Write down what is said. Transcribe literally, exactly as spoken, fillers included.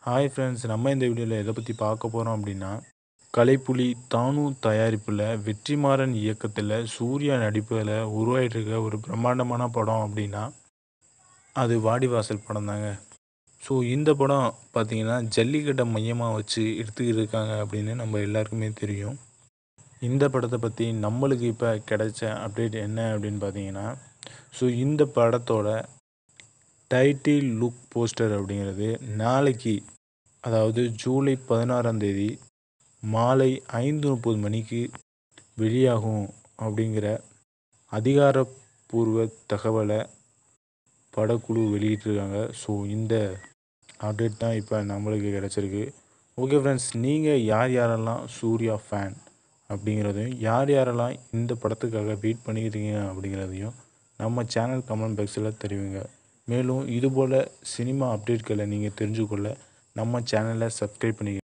Hi friends, நம்ம இந்த வீடியோவில் எதை பற்றி பார்க்க போகிறோம் அப்படின்னா, கலைப்புலி தானு தயாரிப்பில் வெற்றிமாறன் இயக்கத்தில் சூர்யா நடிப்பில் உருவாகிட்டு இருக்க ஒரு பிரம்மாண்டமான படம் அப்படின்னா அது வாடிவாசல் படம் தாங்க. ஸோ இந்த படம் பார்த்திங்கன்னா ஜல்லிக்கட்டை மையமாக வச்சு எடுத்துக்கிட்டு இருக்காங்க அப்படின்னு நம்ம எல்லாருக்குமே தெரியும். இந்த படத்தை பற்றி நம்மளுக்கு இப்போ கிடைச்ச அப்டேட் என்ன அப்படின்னு பார்த்தீங்கன்னா, ஸோ இந்த படத்தோட டைட்டில் லுக் போஸ்டர் அப்படிங்கிறது நாளைக்கு, அதாவது ஜூலை பதினாறாம் தேதி மாலை ஐந்து முப்பது மணிக்கு வெளியாகும் அப்படிங்கிற அதிகாரப்பூர்வ தகவலை படக்குழு வெளியிட்டிருக்காங்க. ஸோ இந்த அப்டேட் தான் இப்போ நம்மளுக்கு கிடச்சிருக்கு. ஓகே ஃப்ரெண்ட்ஸ், நீங்கள் யார் யாரெல்லாம் சூர்யா ஃபேன் அப்படிங்கிறதையும், யார் யாரெல்லாம் இந்த படத்துக்காக வெயிட் பண்ணிக்கிறீங்க அப்படிங்கிறதையும் நம்ம சேனல் கமெண்ட் பாக்ஸில் தெரிவிங்க. மேலும் இதுபோல் சினிமா அப்டேட்களை நீங்கள் தெரிஞ்சுக்கொள்ள நம்ம சேனலை சப்ஸ்கிரைப் பண்ணிக்க.